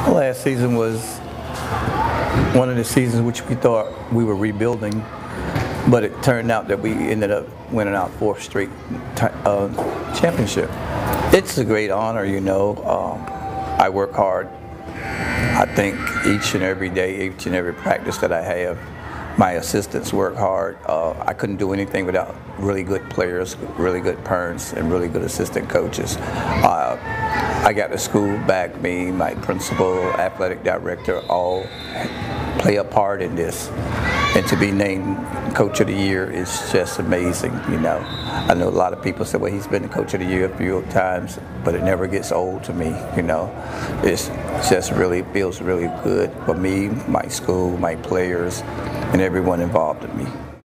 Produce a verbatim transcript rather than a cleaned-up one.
Last season was one of the seasons which we thought we were rebuilding, but it turned out that we ended up winning our fourth straight uh, championship. It's a great honor, you know. Um, I work hard. I think each and every day, each and every practice that I have, my assistants work hard. Uh, I couldn't do anything without really good players, really good parents, and really good assistant coaches. Uh, I got the school back me, my principal, athletic director, all play a part in this. And to be named Coach of the Year is just amazing, you know. I know a lot of people say, well, he's been the Coach of the Year a few times, but it never gets old to me, you know. It's just really, feels really good for me, my school, my players, and everyone involved in me.